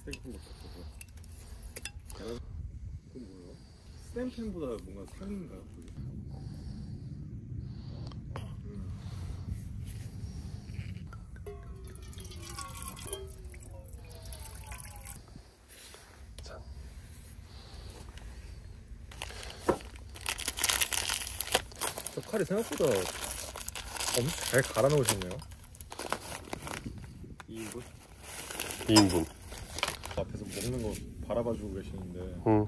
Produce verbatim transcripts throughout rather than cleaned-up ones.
스테이크보다 그건 뭐예요? 스탬팬보다 뭔가 상인가요? 음. 자. 저 칼이 생각보다 엄청 잘 갈아 넣으셨네요. 이 인분? 이 인분. 앞에서 먹는 거 바라봐주고 계시는데. 응.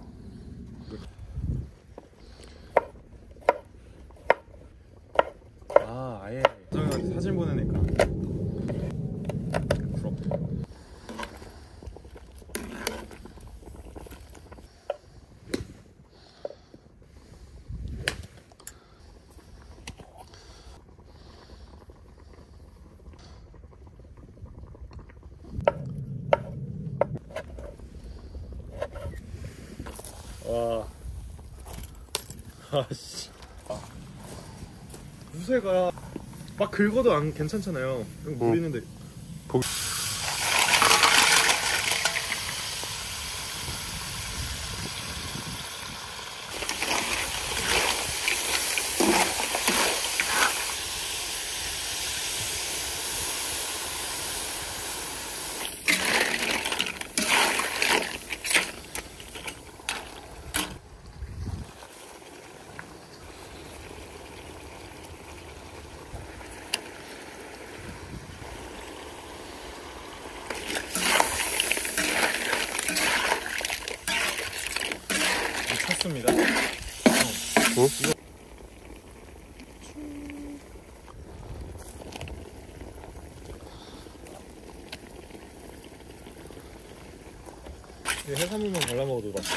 아, 아예 사장님한테 사진 보내니까 부럽다. 와, 아씨, 아. 무쇠가 막 긁어도 안 괜찮잖아요. 물 응. 있는데. 보... 찼습니다. 어. 응? 이거... 이 해산물만 발라 먹어도 맛있어.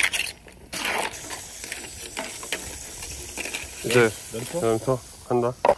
이제 면토? 면토 한다.